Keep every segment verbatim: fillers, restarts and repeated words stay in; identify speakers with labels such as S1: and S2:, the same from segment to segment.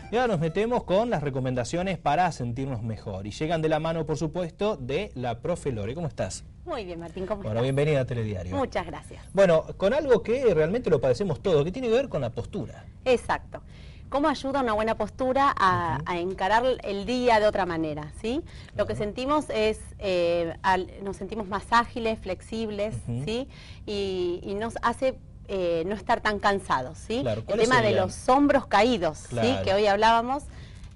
S1: Y ahora nos metemos con las recomendaciones para sentirnos mejor. Y llegan de la mano, por supuesto, de la profe Lore. ¿Cómo estás?
S2: Muy bien, Martín, ¿cómo
S1: Bueno,
S2: estás?
S1: bienvenida a Telediario.
S2: Muchas gracias.
S1: Bueno, con algo que realmente lo padecemos todos, que tiene que ver con la postura.
S2: Exacto. ¿Cómo ayuda una buena postura a, uh-huh. a encarar el día de otra manera? ¿Sí? Uh-huh. Lo que sentimos es, eh, al, nos sentimos más ágiles, flexibles, uh-huh. ¿sí? Y, y nos hace eh, no estar tan cansados, ¿sí?
S1: Claro,
S2: el tema serían? de los hombros caídos, claro. ¿sí? Que hoy hablábamos.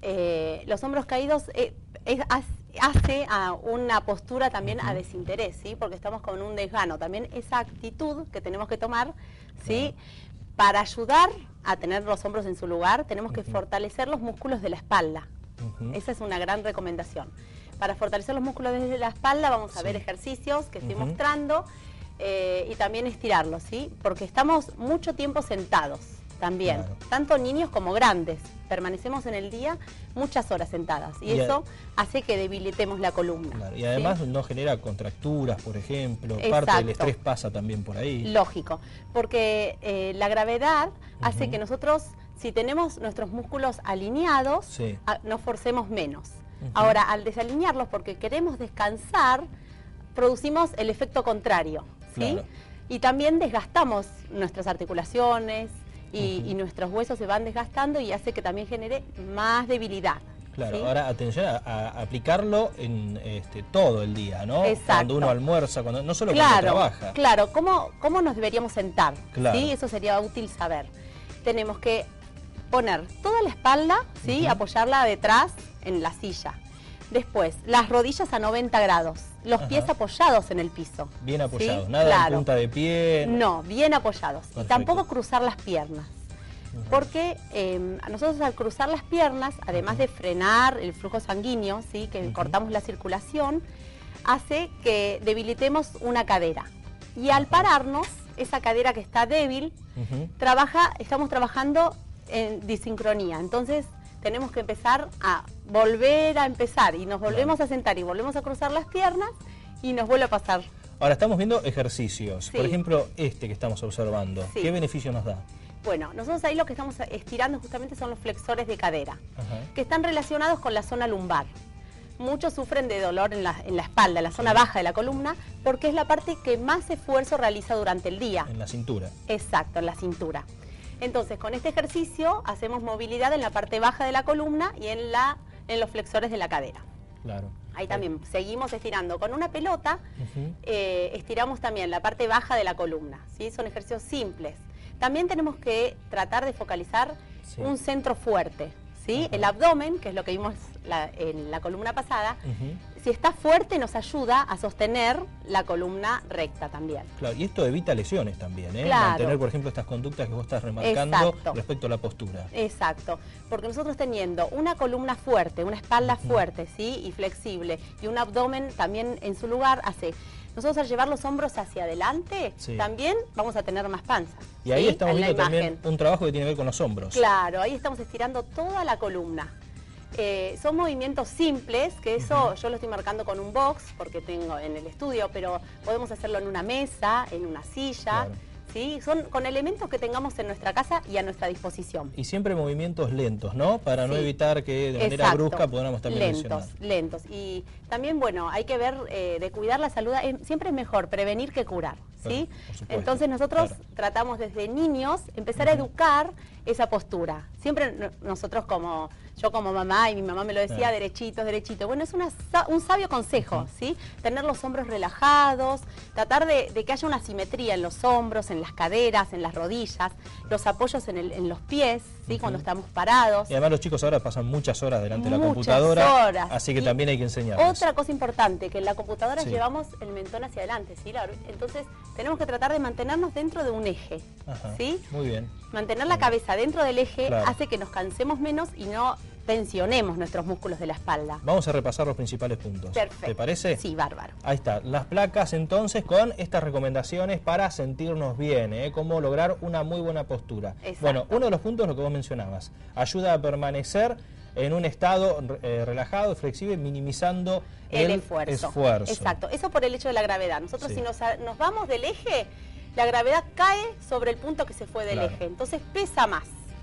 S2: Eh, los hombros caídos eh, es, hace a una postura también uh-huh. a desinterés, ¿sí? Porque estamos con un desgano. También esa actitud que tenemos que tomar, ¿sí? Uh-huh. Para ayudar a tener los hombros en su lugar, tenemos que uh-huh. fortalecer los músculos de la espalda. Uh-huh. Esa es una gran recomendación. Para fortalecer los músculos desde la espalda vamos a sí. ver ejercicios que estoy uh-huh. mostrando eh, y también estirarlos, ¿sí? Porque estamos mucho tiempo sentados también, claro. tanto niños como grandes. Permanecemos en el día muchas horas sentadas y, y eso a... hace que debilitemos la columna. Claro.
S1: Y además ¿sí? no genera contracturas, por ejemplo, Exacto. parte del estrés pasa también por ahí.
S2: Lógico, porque eh, la gravedad uh-huh. hace que nosotros, si tenemos nuestros músculos alineados, sí. a, nos forcemos menos. Uh-huh. Ahora, al desalinearlos porque queremos descansar, producimos el efecto contrario, ¿sí? Claro. Y también desgastamos nuestras articulaciones, Y, uh-huh. y nuestros huesos se van desgastando y hace que también genere más debilidad.
S1: Claro,
S2: ¿sí?
S1: Ahora atención a, a aplicarlo en este, todo el día, ¿no?
S2: Exacto.
S1: Cuando uno almuerza, cuando, no solo
S2: claro,
S1: cuando trabaja.
S2: Claro, ¿cómo, cómo nos deberíamos sentar?
S1: Claro.
S2: ¿Sí? Eso sería útil saber. Tenemos que poner toda la espalda, ¿sí? Uh-huh. Apoyarla detrás en la silla. Después, las rodillas a noventa grados, los Ajá. pies apoyados en el piso.
S1: Bien apoyados,
S2: ¿sí?
S1: nada
S2: claro.
S1: de punta de pie.
S2: No, bien apoyados.
S1: Perfecto.
S2: Y tampoco cruzar las piernas. Uh-huh. Porque eh, nosotros al cruzar las piernas, además uh-huh. de frenar el flujo sanguíneo, ¿sí? que uh-huh. cortamos la circulación, hace que debilitemos una cadera. Y al uh-huh. pararnos, esa cadera que está débil, uh-huh. trabaja, estamos trabajando en disincronía. Entonces, tenemos que empezar a volver a empezar y nos volvemos claro. a sentar y volvemos a cruzar las piernas y nos vuelve a pasar.
S1: Ahora estamos viendo ejercicios,
S2: sí.
S1: por ejemplo este que estamos observando,
S2: sí.
S1: ¿qué beneficio nos da?
S2: Bueno, nosotros ahí lo que estamos estirando justamente son los flexores de cadera,
S1: Ajá.
S2: que están relacionados con la zona lumbar. Muchos sufren de dolor en la, en la espalda, en la zona sí. baja de la columna, porque es la parte que más esfuerzo realiza durante el día.
S1: En la cintura.
S2: Exacto, en la cintura. Entonces, con este ejercicio hacemos movilidad en la parte baja de la columna y en, la, en los flexores de la cadera.
S1: Claro.
S2: Ahí también seguimos estirando. Con una pelota
S1: uh-huh.
S2: eh, estiramos también la parte baja de la columna, ¿sí? Son ejercicios simples. También tenemos que tratar de focalizar sí. un centro fuerte, ¿sí? Uh-huh. El abdomen, que es lo que vimos la, en la columna pasada, uh-huh. si está fuerte nos ayuda a sostener la columna recta también.
S1: Claro, y esto evita lesiones también, ¿eh?
S2: Claro.
S1: Mantener, por ejemplo, estas conductas que vos estás remarcando
S2: Exacto.
S1: respecto a la postura.
S2: Exacto, porque nosotros teniendo una columna fuerte, una espalda
S1: uh-huh.
S2: fuerte, ¿sí? Y flexible, y un abdomen también en su lugar, hace... Nosotros al llevar los hombros hacia adelante, sí. también vamos a tener más panza.
S1: Y ahí
S2: ¿sí?
S1: estamos
S2: en
S1: viendo también un trabajo que tiene que ver con los hombros.
S2: Claro, ahí estamos estirando toda la columna. Eh, son movimientos simples, que eso uh-huh. yo lo estoy marcando con un box, porque tengo en el estudio, pero podemos hacerlo en una mesa, en una silla,
S1: claro.
S2: ¿sí? Son con elementos que tengamos en nuestra casa y a nuestra disposición.
S1: Y siempre movimientos lentos, ¿no? Para sí. no evitar que de manera
S2: Exacto.
S1: brusca podamos también
S2: lentos,
S1: lesionar.
S2: Lentos, y también, bueno, hay que ver eh, de cuidar la salud, eh, siempre es mejor prevenir que curar, ¿sí?
S1: Claro,
S2: entonces nosotros
S1: claro.
S2: tratamos desde niños empezar uh-huh. a educar esa postura. Siempre nosotros como, yo como mamá y mi mamá me lo decía, claro. derechitos, derechitos. Bueno, es una, un sabio consejo, uh-huh. ¿sí? Tener los hombros relajados, tratar de, de que haya una simetría en los hombros, en las caderas, en las rodillas, los apoyos en, el, en los pies, ¿sí? Uh-huh. Cuando estamos parados.
S1: Y además los chicos ahora pasan muchas horas delante de la
S2: muchas
S1: computadora,
S2: horas.
S1: así que
S2: y
S1: también hay que enseñarles.
S2: Otra cosa importante, que en la computadora
S1: sí.
S2: llevamos el mentón hacia adelante, ¿sí? Entonces tenemos que tratar de mantenernos dentro de un eje,
S1: Ajá.
S2: ¿sí?
S1: Muy bien.
S2: Mantener la cabeza dentro del eje
S1: claro.
S2: hace que nos cansemos menos y no tensionemos nuestros músculos de la espalda.
S1: Vamos a repasar los principales puntos.
S2: Perfecto.
S1: ¿Te parece?
S2: Sí, bárbaro.
S1: Ahí está, las placas entonces con estas recomendaciones para sentirnos bien, ¿eh? Cómo lograr una muy buena postura.
S2: Exacto.
S1: Bueno, uno de los puntos lo que vos mencionabas, ayuda a permanecer en un estado eh, relajado, flexible, minimizando el, el esfuerzo. esfuerzo.
S2: Exacto, eso por el hecho de la gravedad. Nosotros
S1: sí.
S2: si nos, nos vamos del eje, la gravedad cae sobre el punto que se fue del
S1: claro.
S2: eje, entonces pesa más.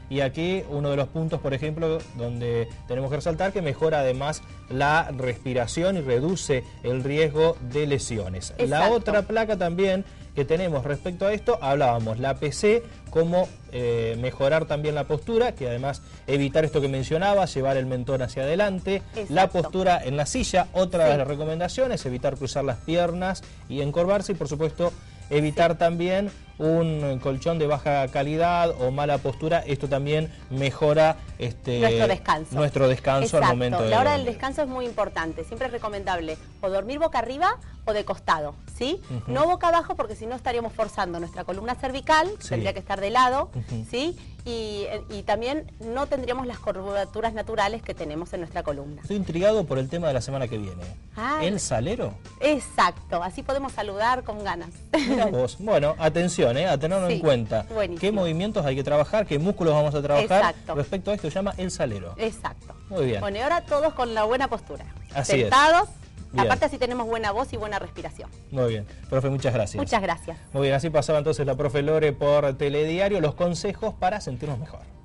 S1: Y aquí uno de los puntos, por ejemplo, donde tenemos que resaltar que mejora además la respiración y reduce el riesgo de lesiones. Exacto. La otra placa también que tenemos respecto a esto, hablábamos la P C, cómo eh, mejorar también la postura, que además evitar esto que mencionaba, llevar el mentón hacia adelante. Exacto. La postura en la silla, otra sí. de las recomendaciones, evitar cruzar las piernas y encorvarse, y por supuesto evitar sí. también un colchón de baja calidad o mala postura. Esto también mejora este,
S2: nuestro descanso.
S1: Nuestro descanso
S2: Exacto.
S1: al momento de
S2: La hora
S1: dormir.
S2: del descanso es muy importante. Siempre es recomendable o dormir boca arriba o de costado, ¿sí? Uh-huh. No boca abajo, porque si no estaríamos forzando nuestra columna cervical, sí. tendría que estar de lado, uh-huh. ¿sí? Y, y también no tendríamos las curvaturas naturales que tenemos en nuestra columna.
S1: Estoy intrigado por el tema de la semana que viene. Ay. ¿El salero?
S2: Exacto, así podemos saludar con ganas.
S1: Mira vos. Bueno, atención, ¿eh? A tenerlo sí. en cuenta.
S2: Buenísimo.
S1: ¿Qué movimientos hay que trabajar? ¿Qué músculos vamos a trabajar?
S2: Exacto.
S1: Respecto a esto, se llama el salero.
S2: Exacto.
S1: Muy bien.
S2: Bueno, y ahora todos con la buena postura.
S1: Así
S2: Sentados.
S1: Es.
S2: Bien. Aparte así tenemos buena voz y buena respiración.
S1: Muy bien. Profe, muchas gracias.
S2: Muchas gracias.
S1: Muy bien, así pasaba entonces la profe Lore por Telediario, los consejos para sentirnos mejor.